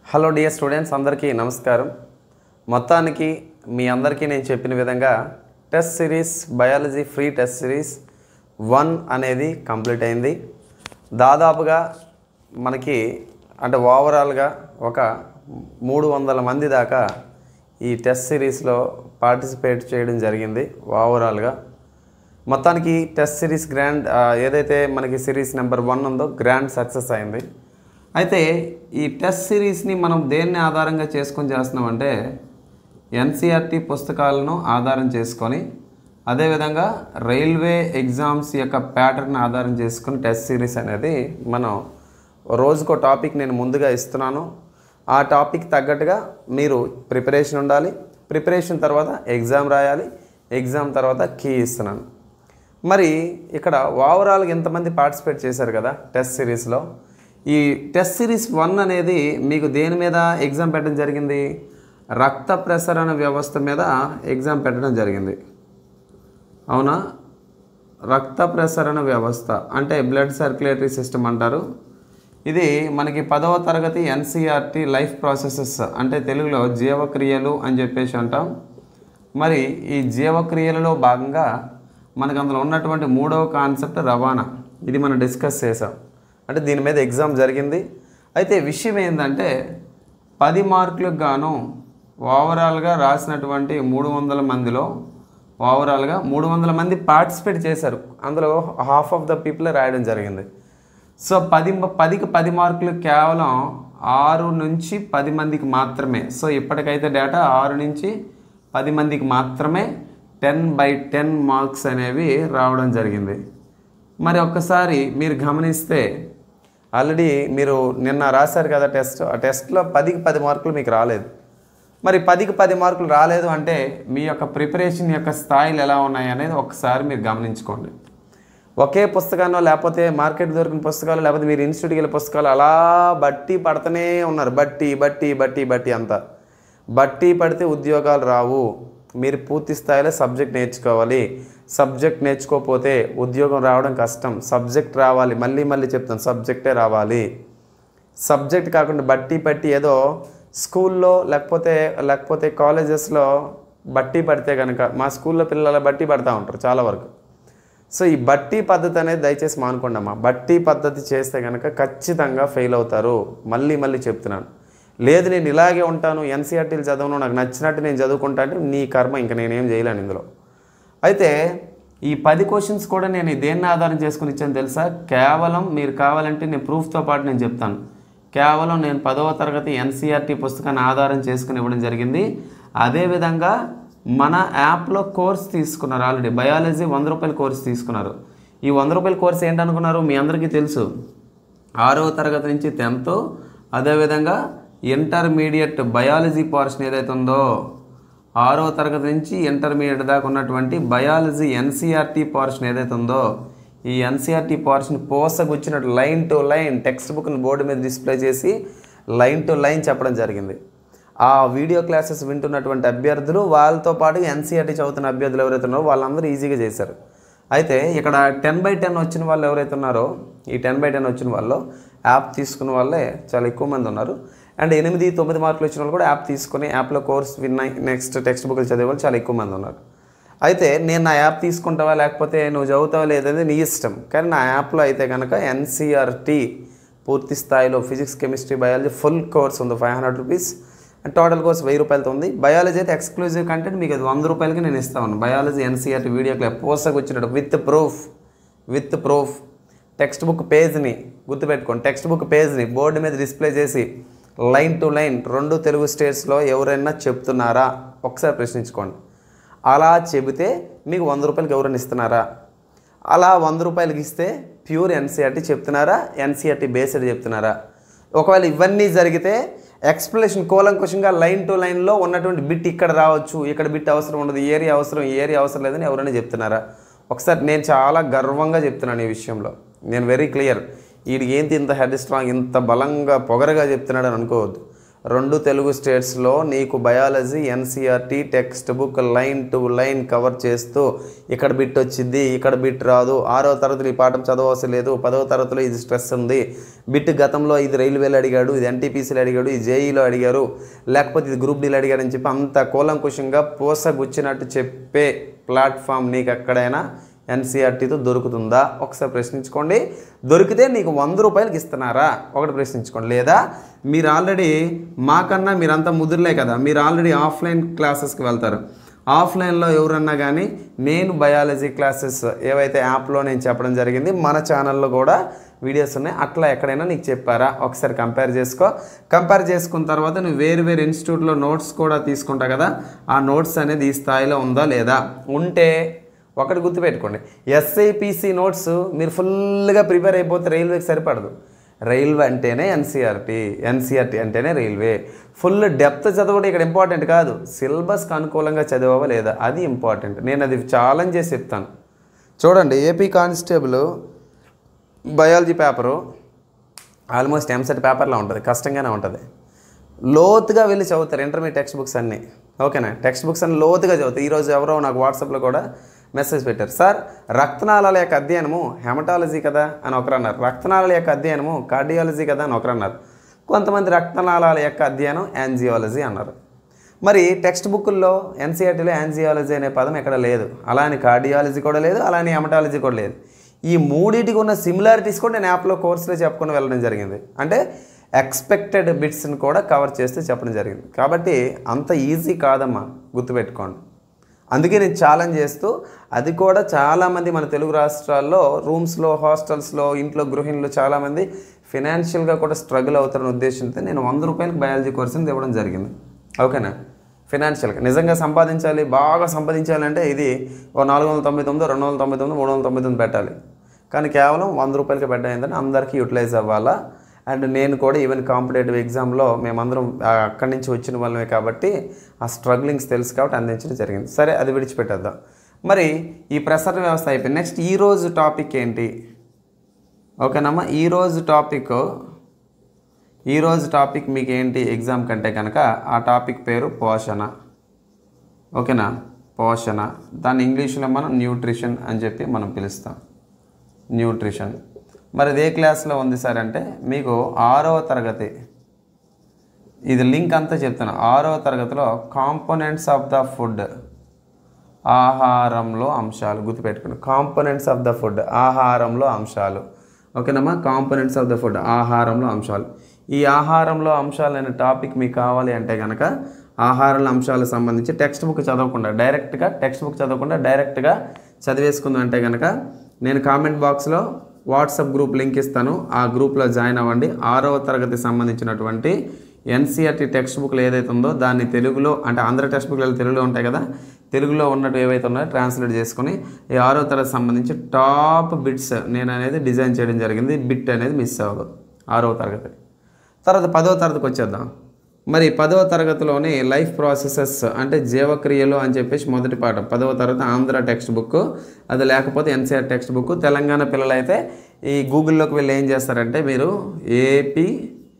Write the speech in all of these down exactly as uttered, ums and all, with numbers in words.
Hello dear students, అందరికీ నమస్కారం. మొత్తానికి మీ అందరికీ నేను చెప్పిన విధంగా test series biology free test series one అనేది కంప్లీట్ అయింది. దాదాపుగా మనకి అంటే ఓవరాల్గా ఒక మూడు వందల మంది దాకా ఈ టెస్ట్ సిరీస్లో పార్టిసిపేట్ చేయడం జరిగింది. ఓవరాల్గా మొత్తానికి టెస్ట్ సిరీస్ గ్రాండ్ ఏదైతే మనకి సిరీస్ నెంబర్ వన్ ఉందో గ్రాండ్ సక్సెస్ అయింది. అయితే ఈ టెస్ట్ సిరీస్ని మనం దేన్ని ఆధారంగా చేసుకొని చేస్తున్నామంటే ఎన్సీఆర్టీ పుస్తకాలను ఆధారం చేసుకొని, అదేవిధంగా రైల్వే ఎగ్జామ్స్ యొక్క ప్యాటర్న్ ఆధారం చేసుకుని టెస్ట్ సిరీస్ అనేది మనం రోజుకో టాపిక్ నేను ముందుగా ఇస్తున్నాను. ఆ టాపిక్ తగ్గట్టుగా మీరు ప్రిపరేషన్ ఉండాలి. ప్రిపరేషన్ తర్వాత ఎగ్జామ్ రాయాలి. ఎగ్జామ్ తర్వాత కీ ఇస్తున్నాను. మరి ఇక్కడ ఓవరాల్గా ఎంతమంది పార్టిసిపేట్ చేశారు కదా టెస్ట్ సిరీస్లో. ఈ టెస్ట్ సిరీస్ వన్ అనేది మీకు దేని మీద ఎగ్జామ్ పెట్టడం జరిగింది? రక్త ప్రసరణ వ్యవస్థ మీద ఎగ్జామ్ పెట్టడం జరిగింది. అవునా? రక్త ప్రసరణ వ్యవస్థ అంటే బ్లడ్ సర్క్యులేటరీ సిస్టమ్ అంటారు. ఇది మనకి పదవ తరగతి ఎన్సీఆర్టీ లైఫ్ ప్రాసెసెస్ అంటే తెలుగులో జీవక్రియలు అని చెప్పేసి అంటాం. మరి ఈ జీవక్రియలలో భాగంగా మనకు అందులో ఉన్నటువంటి మూడవ కాన్సెప్ట్ రవాణా. ఇది మనం డిస్కస్ చేసాం. అంటే దీని మీద ఎగ్జామ్ జరిగింది. అయితే విషయం ఏంటంటే పది మార్కులకు గాను ఓవరాల్గా రాసినటువంటి మూడు వందల మందిలో ఓవరాల్గా మూడు వందల మంది పార్టిసిపేట్ చేశారు. అందులో హాఫ్ ఆఫ్ ద పీపుల్ రాయడం జరిగింది. సో పది పదికి పది మార్కులు కేవలం ఆరు నుంచి పది మందికి మాత్రమే. సో ఇప్పటికైతే డేటా ఆరు నుంచి పది మందికి మాత్రమే టెన్ బై టెన్ మార్క్స్ అనేవి రావడం జరిగింది. మరి ఒక్కసారి మీరు గమనిస్తే ఆల్రెడీ మీరు నిన్న రాశారు కదా టెస్ట్. ఆ టెస్ట్లో పదికి పది మార్కులు మీకు రాలేదు. మరి పదికి పది మార్కులు రాలేదు అంటే మీ యొక్క ప్రిపరేషన్ యొక్క స్థాయిలు ఎలా ఉన్నాయి అనేది ఒకసారి మీరు గమనించుకోండి. ఒకే పుస్తకాల్లో లేకపోతే మార్కెట్ దొరికిన పుస్తకాలు లేకపోతే మీరు ఇన్స్టిట్యూట్కి వెళ్ళే పుస్తకాలు అలా బట్టి పడుతూనే ఉన్నారు. బట్టి బట్టి బట్టి బట్టి అంతా బట్టి పడితే ఉద్యోగాలు రావు. మీరు పూర్తి స్థాయిలో సబ్జెక్ట్ నేర్చుకోవాలి. సబ్జెక్ట్ నేర్చుకోకపోతే ఉద్యోగం రావడం కష్టం. సబ్జెక్ట్ రావాలి. మళ్ళీ మళ్ళీ చెప్తాను, సబ్జెక్టే రావాలి. సబ్జెక్ట్ కాకుండా బట్టి పట్టి ఏదో స్కూల్లో లేకపోతే లేకపోతే కాలేజెస్లో బట్టి పడితే కనుక, మా స్కూల్లో పిల్లలు బట్టి పడతా ఉంటారు చాలా వరకు. సో ఈ బట్టి పద్ధతి అనేది దయచేసి మానుకోండి అమ్మా. బట్టి పద్ధతి చేస్తే కనుక ఖచ్చితంగా ఫెయిల్ అవుతారు. మళ్ళీ మళ్ళీ చెప్తున్నాను. లేదు నేను ఇలాగే ఉంటాను, ఎన్సీఆర్టీలు చదవను, నాకు నచ్చినట్టు నేను చదువుకుంటా అంటే నీ కర్మ, ఇంకా నేనేం చేయలేను ఇందులో. అయితే ఈ పది క్వశ్చన్స్ కూడా నేను దేన్ని ఆధారం చేసుకుని ఇచ్చాను తెలుసా? కేవలం మీరు కావాలంటే నేను ప్రూఫ్తో పాటు నేను చెప్తాను. కేవలం నేను పదవ తరగతి ఎన్సీఆర్టీ పుస్తకాన్ని ఆధారం చేసుకుని ఇవ్వడం జరిగింది. అదేవిధంగా మన యాప్లో కోర్స్ తీసుకున్నారు. ఆల్రెడీ బయాలజీ వంద రూపాయల కోర్స్ తీసుకున్నారు. ఈ వంద రూపాయల కోర్స్ ఏంటనుకున్నారు? మీ అందరికీ తెలుసు. ఆరవ తరగతి నుంచి టెన్త్, అదేవిధంగా ఇంటర్మీడియట్ బయాలజీ పోర్షన్ ఏదైతే ఉందో ఆరో తరగతి నుంచి ఇంటర్మీడియట్ దాకా ఉన్నటువంటి బయాలజీ ఎన్సీఆర్టీ పోర్షన్ ఏదైతే ఉందో ఈ ఎన్సీఆర్టీ పోర్షన్ పోసగుచ్చినట్టు లైన్ టు లైన్ టెక్స్ట్ బుక్ని బోర్డు మీద డిస్ప్లే చేసి లైన్ టు లైన్ చెప్పడం జరిగింది. ఆ వీడియో క్లాసెస్ వింటున్నటువంటి అభ్యర్థులు వాళ్ళతో పాటు ఎన్సీఆర్టీ చదువుతున్న అభ్యర్థులు ఎవరైతే ఉన్నారో వాళ్ళందరూ ఈజీగా చేశారు. అయితే ఇక్కడ టెన్ బై టెన్ వచ్చిన వాళ్ళు ఎవరైతే ఉన్నారో ఈ టెన్ బై టెన్ వచ్చిన వాళ్ళు యాప్ తీసుకున్న వాళ్ళే చాలా ఎక్కువ మంది ఉన్నారు. అండ్ ఎనిమిది తొమ్మిది మార్కులు వచ్చిన వాళ్ళు కూడా యాప్ తీసుకొని యాప్లో కోర్స్ విన్నాయి నెక్స్ట్ టెక్స్ట్ బుక్లు చదివే వాళ్ళు చాలా ఎక్కువ మంది ఉన్నారు. అయితే నేను నా యాప్ తీసుకుంటావా లేకపోతే నువ్వు చదువుతావా లేదనేది నీ ఇష్టం. కానీ నా యాప్లో అయితే కనుక ఎన్సీఆర్టీ పూర్తి స్థాయిలో physics chemistry biology full course ఉంది. Five hundred rupees and total course వెయ్యి రూపాయలతో ఉంది. బయాలజీ అయితే ఎక్స్క్లూజివ్ కంటెంట్ మీకు అది వంద రూపాయలకి నేను ఇస్తాను. బయాలజీ ఎన్సీఆర్టీ వీడియో క్లాస్ పోసకు వచ్చినట్టు with proof with proof text book పేజ్ని గుర్తుపెట్టుకోండి. టెక్స్ట్ బుక్ పేజ్ని బోర్డు మీద డిస్ప్లే చేసి లైన్ టు లైన్ రెండు తెలుగు స్టేట్స్లో ఎవరైనా చెప్తున్నారా ఒకసారి ప్రశ్నించుకోండి. అలా చెబితే మీకు వంద రూపాయలకి ఎవరైనా ఇస్తున్నారా? అలా వంద రూపాయలకి ఇస్తే ప్యూర్ ఎన్సీఆర్టీ చెప్తున్నారా, ఎన్సీఆర్టీ బేస్డ్ చెప్తున్నారా? ఒకవేళ ఇవన్నీ జరిగితే ఎక్స్ప్లెనేషన్ కూలంకుషంగా లైన్ టు లైన్లో ఉన్నటువంటి బిట్ ఇక్కడ రావచ్చు, ఇక్కడ బిట్ అవసరం ఉండదు, ఏరియా అవసరం ఏరియా అవసరం లేదని ఎవరైనా చెప్తున్నారా? ఒకసారి నేను చాలా గర్వంగా చెప్తున్నాను ఈ విషయంలో. నేను వెరీ క్లియర్. వీడికి ఏంటి ఇంత హెడ్ స్ట్రాంగ్ ఇంత బలంగా పొగరగా చెప్తున్నాడు అని అనుకోవద్దు. రెండు తెలుగు స్టేట్స్లో నీకు biology NCERT text book line to line cover చేస్తూ ఇక్కడ బిట్ వచ్చింది, ఇక్కడ బిట్ రాదు, ఆరో తరగతిలో ఈ పాఠం చదవవలసిన లేదు, పదవ తరగతిలో ఇది స్ట్రెస్ ఉంది, బిట్ గతంలో ఇది రైల్వేలో అడిగాడు, ఇది ఎన్టీపీసీలో అడిగాడు, ఇది జేఈలో అడిగారు, లేకపోతే ఇది గ్రూప్ డీలో అడిగాడు అని చెప్పి అంత కూలంకుషంగా పోసగుచ్చినట్టు చెప్పే ప్లాట్ఫామ్ నీకు ఎక్కడైనా ఎన్సీఆర్టీతో దొరుకుతుందా ఒకసారి ప్రశ్నించుకోండి. దొరికితే నీకు వంద రూపాయలకి ఇస్తున్నారా ఒకటి ప్రశ్నించుకోండి. లేదా మీరు ఆల్రెడీ మాకన్నా మీరంతా ముదురులే కదా, మీరు ఆల్రెడీ ఆఫ్లైన్ క్లాసెస్కి వెళ్తారు. ఆఫ్లైన్లో ఎవరన్నా కానీ నేను బయాలజీ క్లాసెస్ ఏవైతే యాప్లో నేను చెప్పడం జరిగింది, మన ఛానల్లో కూడా వీడియోస్ ఉన్నాయి, అట్లా ఎక్కడైనా నీకు చెప్పారా ఒకసారి కంపేర్ చేసుకో. కంపేర్ చేసుకున్న తర్వాత నువ్వు వేరు వేరు ఇన్స్టిట్యూట్లో నోట్స్ కూడా తీసుకుంటావు కదా, ఆ నోట్స్ అనేది ఈ స్థాయిలో ఉందా లేదా, ఉంటే ఒకటి గుర్తుపెట్టుకోండి, ఎస్ఐపిసి నోట్స్ మీరు ఫుల్గా ప్రిపేర్ అయిపోతే రైల్వేకి సరిపడదు. రైల్వే అంటేనే ఎన్సీఆర్టీ, ఎన్సీఆర్టీ అంటేనే రైల్వే. ఫుల్ డెప్త్ చదవడం ఇక్కడ ఇంపార్టెంట్ కాదు, సిలబస్కి అనుకూలంగా చదవవా లేదా అది ఇంపార్టెంట్. నేను అది ఛాలెంజ్ చేసి చెప్తాను. చూడండి, AP constable biology paper almost EAMCET పేపర్లో ఉంటుంది, కష్టంగానే ఉంటుంది. లోతుగా వెళ్ళి చదువుతారు ఇంటర్మీడియట్ టెక్స్ట్ బుక్స్ అన్నీ, ఓకేనా. టెక్స్ట్ బుక్స్ అన్ని లోతుగా చదువుతారు. ఈరోజు ఎవరో నాకు వాట్సాప్లో కూడా మెసేజ్ పెట్టారు, సార్ రక్తనాళాల యొక్క అధ్యయనము హెమటాలజీ కదా అని ఒకరు అన్నారు, రక్తనాళాల యొక్క అధ్యయనము కార్డియాలజీ కదా అని ఒకరు అన్నారు, కొంతమంది రక్తనాళాల యొక్క అధ్యయనం యాంజియాలజీ అన్నారు. మరి టెక్స్ట్ బుక్కుల్లో ఎన్సీఆర్టీలో యాంజియాలజీ అనే పదం ఎక్కడ లేదు, అలానే కార్డియాలజీ కూడా లేదు, అలానే హెమటాలజీ కూడా లేదు. ఈ మూడింటికి ఉన్న సిమిలారిటీస్ కూడా నేను యాప్లో కోర్సులో చెప్పుకొని వెళ్ళడం జరిగింది. అంటే ఎక్స్పెక్టెడ్ బిట్స్ని కూడా కవర్ చేస్తూ చెప్పడం జరిగింది. కాబట్టి అంత ఈజీ కాదమ్మా, గుర్తుపెట్టుకోండి. అందుకే నేను ఛాలెంజ్ చేస్తూ, అది కూడా చాలామంది మన తెలుగు రాష్ట్రాల్లో రూమ్స్లో, హాస్టల్స్లో, ఇంట్లో గృహిణులు చాలామంది ఫినాన్షియల్గా కూడా స్ట్రగుల్ అవుతారనే ఉద్దేశంతో నేను వంద రూపాయలకి బయాలజీ కోర్సుని ఇవ్వడం జరిగింది, ఓకేనా. ఫినాన్షియల్గా నిజంగా సంపాదించాలి, బాగా సంపాదించాలంటే ఇది ఓ నాలుగు వందల తొంభై తొమ్మిది రెండు వందల తొంభై తొమ్మిది మూడు వందల తొంభై తొమ్మిది పెట్టాలి. కానీ కేవలం వంద రూపాయలకి పెట్టాయిందని అందరికీ యూటిలైజ్ అవ్వాలా. అండ్ నేను కూడా ఈవెన్ కాంపిటేటివ్ ఎగ్జామ్లో మేమందరం అక్కడి నుంచి వచ్చిన వాళ్ళమే కాబట్టి ఆ స్ట్రగ్లింగ్స్ తెలుసు కాబట్టి అందించడం జరిగింది. సరే, అది విడిచిపెట్టేద్దాం. మరి ఈ ప్రసరణ వ్యవస్థ అయిపోయింది. నెక్స్ట్ ఈరోజు టాపిక్ ఏంటి, ఓకేనమ్మా. ఈరోజు టాపిక్ ఈరోజు టాపిక్ మీకు ఏంటి ఎగ్జామ్ కంటే కనుక ఆ టాపిక్ పేరు పోషణ, ఓకేనా. పోషణ, దాన్ని ఇంగ్లీష్లో మనం న్యూట్రిషన్ అని చెప్పి మనం పిలుస్తాం, న్యూట్రిషన్. మరి ఏ క్లాస్లో ఉంది సార్ అంటే మీకు ఆరవ తరగతి, ఇది లింక్ అంతా చెప్తాను. ఆరవ తరగతిలో కాంపోనెంట్స్ ఆఫ్ ద ఫుడ్, ఆహారంలో అంశాలు, గుర్తుపెట్టుకోండి. కాంపోనెంట్స్ ఆఫ్ ద ఫుడ్, ఆహారంలో అంశాలు, ఓకేనమ్మా. కాంపోనెంట్స్ ఆఫ్ ద ఫుడ్, ఆహారంలో అంశాలు. ఈ ఆహారంలో అంశాలు అనే టాపిక్ మీకు కావాలి అంటే కనుక ఆహారంలో అంశాలకు సంబంధించి టెక్స్ట్ బుక్ చదవకుండా డైరెక్ట్గా టెక్స్ట్ బుక్ చదవకుండా డైరెక్ట్గా చదివేసుకుందాం అంటే కనుక నేను కామెంట్ బాక్స్లో వాట్సాప్ గ్రూప్ లింక్ ఇస్తాను, ఆ గ్రూప్లో జాయిన్ అవ్వండి. ఆరవ తరగతి సంబంధించినటువంటి ఎన్సీఆర్టీ టెక్స్ట్ బుక్లు ఏదైతే ఉందో దాన్ని తెలుగులో, అంటే ఆంధ్ర టెక్స్ట్ బుక్లు తెలుగులో ఉంటాయి కదా, తెలుగులో ఉన్నట్టు ఏవైతే ఉన్నాయో ట్రాన్స్లేట్ చేసుకుని ఈ ఆరవ తరగతి సంబంధించి టాప్ బిట్స్ నేను అనేది డిజైన్ చేయడం జరిగింది. బిట్ అనేది మిస్ అవ్వదు ఆరవ తరగతి. తర్వాత పదవ తరగతికి వచ్చేద్దాం. మరి పదవ తరగతిలోని లైఫ్ ప్రాసెసెస్ అంటే జీవక్రియలు అని చెప్పేసి మొదటి పాఠం, పదవ తరగతి ఆంధ్ర టెక్స్ట్ బుక్, అది లేకపోతే ఎన్సీఆర్ టెక్స్ట్ బుక్. తెలంగాణ పిల్లలైతే ఈ గూగుల్లోకి వెళ్ళి ఏం చేస్తారంటే మీరు ఏపీ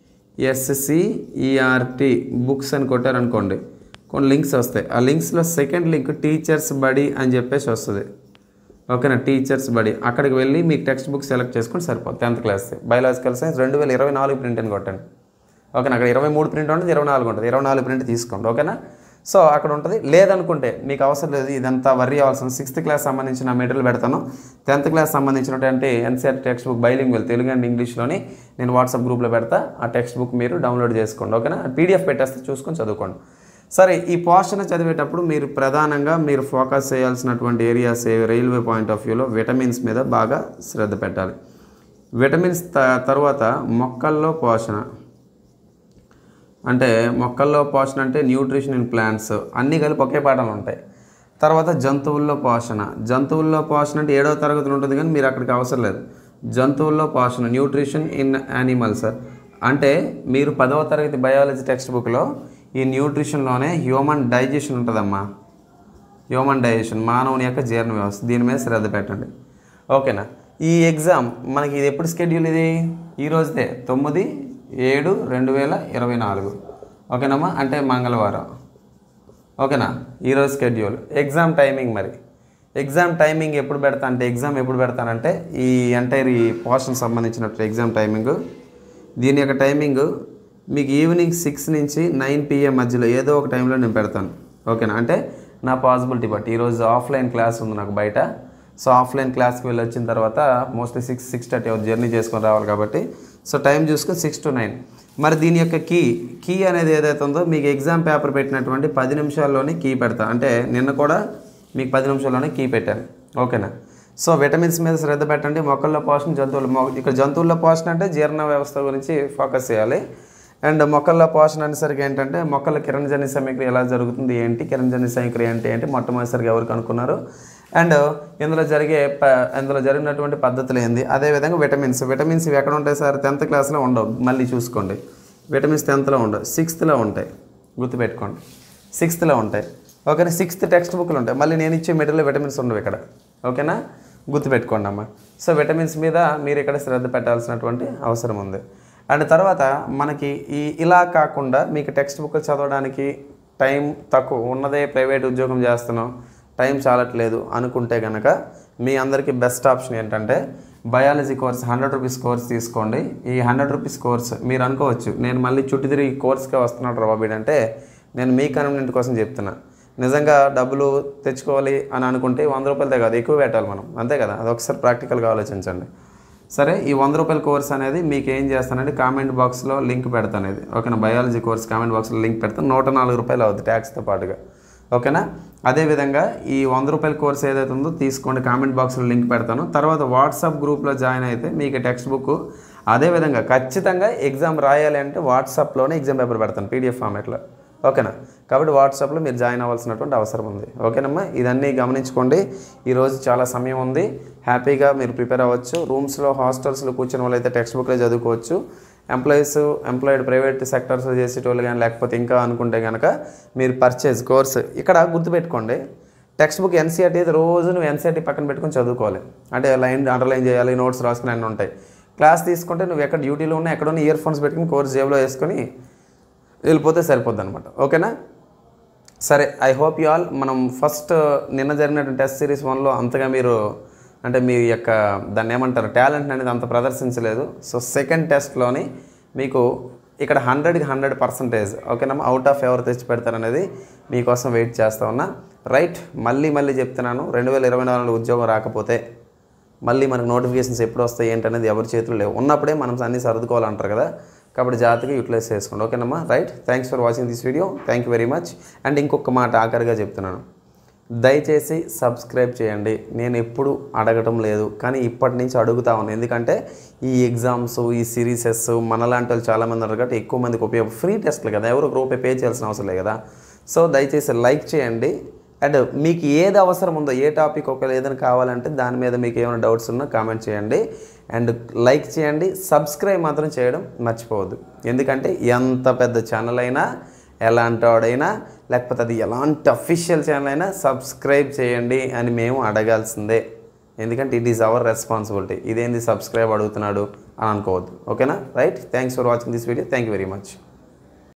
ఎస్సీఈఆర్టీ బుక్స్ అని కొట్టారనుకోండి, కొన్ని లింక్స్ వస్తాయి. ఆ లింక్స్లో సెకండ్ లింక్ టీచర్స్ బడి అని చెప్పేసి వస్తుంది, ఓకేనా. టీచర్స్ బడి, అక్కడికి వెళ్ళి మీకు టెక్స్ట్ బుక్ సెలెక్ట్ చేసుకొని సరిపోతుంది. టెన్త్ క్లాస్ బయాలజికల్ సైన్స్ రెండు వేల ఇరవై నాలుగు ప్రింట్ అని కొట్టండి, ఓకేనా. అక్కడ ఇరవై మూడు ప్రింట్ ఉంటుంది, ఇరవై నాలుగు ఉంటుంది, ఇరవై నాలుగు ప్రింట్ తీసుకోండి, ఓకేనా. సో అక్కడ ఉంటుంది. లేదనుకుంటే మీకు అవసరం లేదు, ఇదంతా వర్రీ అవ్వాల్సిన. సిక్స్త్ క్లాస్ సంబంధించిన మెటీరియల్ పెడతాను, టెన్త్ క్లాస్ సంబంధించినటువంటి NCER text book bilingual Telugu and ఇంగ్లీష్లోని నేను వాట్సాప్ గ్రూప్లో పెడతా. ఆ టెక్స్ట్ బుక్ మీరు డౌన్లోడ్ చేసుకోండి, ఓకేనా. పీడిఎఫ్ పెట్టేస్తే చూసుకొని చదువుకోండి. సరే, ఈ పోషణ చదివేటప్పుడు మీరు ప్రధానంగా మీరు ఫోకస్ చేయాల్సినటువంటి ఏరియాస్ ఏవి, రైల్వే పాయింట్ ఆఫ్ వ్యూలో విటమిన్స్ మీద బాగా శ్రద్ధ పెట్టాలి. విటమిన్స్ తర్వాత మొక్కల్లో పోషణ, అంటే మొక్కల్లో పోషణ అంటే న్యూట్రిషన్ ఇన్ ప్లాంట్స్, అన్నీ కలిపి ఒకే పాఠాలు ఉంటాయి. తర్వాత జంతువుల్లో పోషణ, జంతువుల్లో పోషణ అంటే ఏడవ తరగతిలో ఉంటుంది కానీ మీరు అక్కడికి అవసరం లేదు. జంతువుల్లో పోషణ న్యూట్రిషన్ ఇన్ యానిమల్స్ అంటే మీరు పదవ తరగతి బయాలజీ టెక్స్ట్ బుక్లో ఈ న్యూట్రిషన్లోనే హ్యూమన్ డైజెషన్ ఉంటుందమ్మా. హ్యూమన్ డైజెషన్ మానవుని యొక్క జీర్ణ వ్యవస్థ, దీని మీద శ్రద్ధ పెట్టండి, ఓకేనా. ఈ ఎగ్జామ్ మనకి ఇది ఎప్పుడు షెడ్యూల్, ఇది ఈ రోజుదే తొమ్మిది ఏడు రెండు వేల ఇరవై నాలుగు ఓకేనమ్మా, అంటే మంగళవారం. ఓకేనా, ఈరోజు స్కెడ్యూల్. ఎగ్జామ్ టైమింగ్ మరి ఎగ్జామ్ టైమింగ్ ఎప్పుడు పెడతా అంటే ఎగ్జామ్ ఎప్పుడు పెడతానంటే ఈ ఎంటైర్ ఈ పోర్షన్ సంబంధించినట్టు ఎగ్జామ్ టైమింగ్, దీని యొక్క టైమింగ్ మీకు ఈవినింగ్ సిక్స్ నుంచి నైన్ పిఎం మధ్యలో ఏదో ఒక టైంలో నేను పెడతాను. ఓకేనా, అంటే నా పాసిబిలిటీ బట్టి. ఈరోజు ఆఫ్లైన్ క్లాస్ ఉంది నాకు బయట. సో ఆఫ్లైన్ క్లాస్కి వెళ్ళి వచ్చిన తర్వాత mostly six six thirty journey చేసుకొని రావాలి కాబట్టి సో టైం చూసుకొని సిక్స్ టు నైన్. మరి దీని యొక్క కీ కీ అనేది ఏదైతే ఉందో మీకు ఎగ్జామ్ పేపర్ పెట్టినటువంటి పది నిమిషాల్లోనే కీ పెడతా. అంటే నిన్న కూడా మీకు పది నిమిషాల్లోనే కీ పెట్టాను. ఓకేనా, సో విటమిన్స్ మీద శ్రద్ధ పెట్టండి. మొక్కల్లో పోషణ, జంతువుల ఇక్కడ జంతువుల్లో పోషణ అంటే జీర్ణ వ్యవస్థ గురించి ఫోకస్ చేయాలి. అండ్ మొక్కల్లో పోషణ అనేసరికి ఏంటంటే మొక్కల కిరణజన్య సమీక్రియ ఎలా జరుగుతుంది ఏంటి, కిరణజన్య సమీక్రియ అంటే ఏంటి మొట్టమొదటిసారిగా ఎవరు కనుక్కున్నారు, అండ్ ఇందులో జరిగే ప ఇందులో జరిగినటువంటి పద్ధతులు ఏంది. అదేవిధంగా విటమిన్స్ విటమిన్స్ ఇవి ఎక్కడ ఉంటాయి సార్? టెన్త్ క్లాస్లో ఉండవు, మళ్ళీ చూసుకోండి. విటమిన్స్ టెన్త్లో ఉండవు, సిక్స్త్లో ఉంటాయి, గుర్తుపెట్టుకోండి. సిక్స్త్లో ఉంటాయి. ఓకేనా, సిక్స్త్ టెక్స్ట్ బుక్లు ఉంటాయి. మళ్ళీ నేను ఇచ్చే మెటీరియల్ విటమిన్స్ ఉండవు ఇక్కడ. ఓకేనా, గుర్తుపెట్టుకోండి అమ్మ. సో విటమిన్స్ మీద మీరు ఇక్కడ శ్రద్ధ పెట్టాల్సినటువంటి అవసరం ఉంది. అండ్ తర్వాత మనకి ఈ ఇలా కాకుండా మీకు టెక్స్ట్ బుక్ చదవడానికి టైం తక్కువ ఉన్నదే, ప్రైవేట్ ఉద్యోగం చేస్తున్నాం, టైం చాలట్లేదు అనుకుంటే కనుక మీ అందరికీ బెస్ట్ ఆప్షన్ ఏంటంటే biology course hundred rupees course తీసుకోండి. ఈ హండ్రెడ్ రూపీస్ కోర్స్ మీరు అనుకోవచ్చు నేను మళ్ళీ చుట్టి తిరిగి కోర్స్కే వస్తున్నాడు రాబాబీడ్ అంటే నేను మీ కన్వీనియంట్ కోసం చెప్తున్నా. నిజంగా డబ్బులు తెచ్చుకోవాలి అని అనుకుంటే వంద రూపాయలదే కాదు, ఎక్కువ పెట్టాలి మనం, అంతే కదా. అది ఒకసారి ప్రాక్టికల్గా ఆలోచించండి. సరే, ఈ వంద రూపాయల కోర్స్ అనేది మీకు ఏం చేస్తానంటే కామెంట్ బాక్స్లో లింక్ పెడతాను. ఇది ఓకేనా, బయాలజీ కోర్స్ కామెంట్ బాక్స్లో లింక్ పెడతాను. నూట నాలుగు రూపాయలు అవుతుంది ట్యాక్స్తో పాటుగా. ఓకేనా, అదేవిధంగా ఈ వంద రూపాయల కోర్స్ ఏదైతే ఉందో తీసుకోండి, కామెంట్ బాక్స్లో లింక్ పెడతాను. తర్వాత వాట్సాప్ గ్రూప్లో జాయిన్ అయితే మీకు టెక్స్ట్ బుక్, అదేవిధంగా ఖచ్చితంగా ఎగ్జామ్ రాయాలి అంటే వాట్సాప్లోనే ఎగ్జామ్ పేపర్ పెడతాను పీడిఎఫ్ ఫార్మేట్లో. ఓకేనా, కాబట్టి వాట్సాప్లో మీరు జాయిన్ అవ్వాల్సినటువంటి అవసరం ఉంది. ఓకేనమ్మా, ఇదన్నీ గమనించుకోండి. ఈరోజు చాలా సమయం ఉంది, హ్యాపీగా మీరు ప్రిపేర్ అవ్వచ్చు. రూమ్స్లో హాస్టల్స్లో కూర్చున్న వాళ్ళైతే టెక్స్ట్ బుక్లో చదువుకోవచ్చు. ఎంప్లాయీస్ ఎంప్లాయిడ్ ప్రైవేట్ సెక్టర్స్లో చేసేటోళ్ళు కానీ లేకపోతే ఇంకా అనుకుంటే కనుక మీరు పర్చేజ్ కోర్స్ ఇక్కడ గుర్తుపెట్టుకోండి. టెక్స్ట్ బుక్ ఎన్సీఆర్టీ అయితే రోజు నువ్వు ఎన్సీఆర్టీ పక్కన పెట్టుకొని చదువుకోవాలి. అంటే లైన్ అండర్లైన్ చేయాలి, నోట్స్ రాసుకుని అన్నీ ఉంటాయి. క్లాస్ తీసుకుంటే నువ్వు ఎక్కడ డ్యూటీలో ఉన్నా ఎక్కడున్న ఇయర్ ఫోన్స్ పెట్టుకుని కోర్స్ జేబులో వేసుకొని వెళ్ళిపోతే సరిపోద్ది అనమాట. ఓకేనా, సరే, ఐ హోప్ యూ ఆల్. మనం ఫస్ట్ నిన్న జరిగినటువంటి టెస్ట్ సిరీస్ వన్లో అంతగా మీరు అంటే మీ యొక్క దాన్ని ఏమంటారు టాలెంట్ అనేది అంత ప్రదర్శించలేదు. సో సెకండ్ టెస్ట్లోని మీకు ఇక్కడ హండ్రెడ్కి హండ్రెడ్ పర్సెంటేజ్ ఓకేనమ్మా అవుట్ ఆఫ్ ఎవరు తెచ్చి పెడతారనేది మీకోసం వెయిట్ చేస్తూ ఉన్నా. రైట్, మళ్ళీ మళ్ళీ చెప్తున్నాను, రెండు వేల ఇరవై నాలుగులో ఉద్యోగం రాకపోతే మళ్ళీ మనకు నోటిఫికేషన్స్ ఎప్పుడు వస్తాయి ఏంటనేది ఎవరి చేతులు లేవు. ఉన్నప్పుడే మనం అన్నీ సర్దుకోవాలంటారు కదా, కాబట్టి జాగ్రత్తగా యూటిలైజ్ చేసుకోండి. ఓకేనమ్మా, right. Thanks for watching this video. Thank you very much. And ఇంకొక మాట ఆఖరిగా చెప్తున్నాను, దయచేసి సబ్స్క్రైబ్ చేయండి. నేను ఎప్పుడు అడగటం లేదు కానీ ఇప్పటి నుంచి అడుగుతా ఉన్నాను. ఎందుకంటే ఈ ఎగ్జామ్స్, ఈ సిరీసెస్ మనలాంటి వాళ్ళు చాలామంది ఉన్నారు కాబట్టి ఎక్కువ మందికి ఉపయోగం. ఫ్రీ టెస్ట్లు కదా, ఎవరు రూపాయి పే చేయాల్సిన అవసరం లేదు కదా. సో దయచేసి లైక్ చేయండి. అండ్ మీకు ఏది అవసరం ఉందో, ఏ టాపిక్ ఒకవేళ ఏదైనా కావాలంటే దాని మీద మీకు ఏమైనా డౌట్స్ ఉన్నా కామెంట్ చేయండి. అండ్ లైక్ చేయండి, సబ్స్క్రైబ్ మాత్రం చేయడం మర్చిపోవద్దు. ఎందుకంటే ఎంత పెద్ద ఛానల్ అయినా, ఎలాంటి వాడైనా, లేకపోతే అది ఎలాంటి అఫీషియల్ ఛానల్ అయినా సబ్స్క్రైబ్ చేయండి అని మేము అడగాల్సిందే. ఎందుకంటే ఇట్ ఈస్ అవర్ రెస్పాన్సిబిలిటీ. ఇదేంది సబ్స్క్రైబ్ అడుగుతున్నాడు అని అనుకోవద్దు. ఓకేనా, right. Thanks for watching this video. Thank you very much.